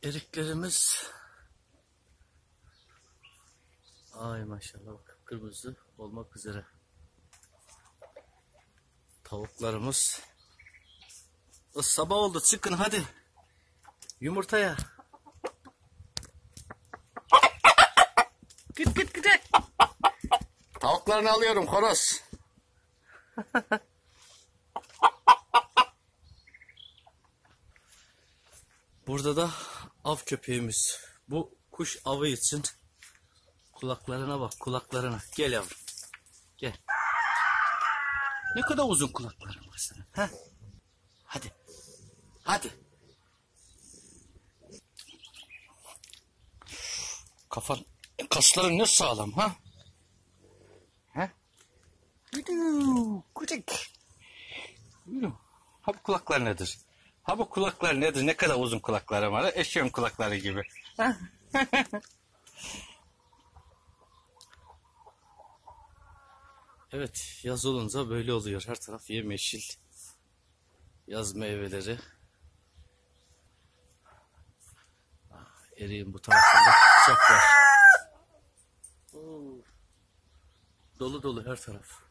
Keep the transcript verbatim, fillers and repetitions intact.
Eriklerimiz ay maşallah kırmızı olmak üzere. Tavuklarımız o sabah oldu, çıkın hadi yumurtaya. Git git git. Tavuklarını alıyorum horoz. Burada da av köpeğimiz. Bu kuş avı için kulaklarına bak, kulaklarına. Gel yavrum. Gel. Ne kadar uzun kulakların var senin. Ha? Hadi. Hadi. Kafan, kasların ne sağlam ha? Ha? Yürü, kucak. Yürü. Ha bu kulaklar nedir? Ha bu kulaklar nedir? Ne kadar uzun kulakları var. Eşeğin kulakları gibi. Evet, yaz olunca böyle oluyor. Her taraf yemyeşil. Yaz meyveleri. Eriğin bu tarafında çiçek var. Oo. Dolu dolu her taraf.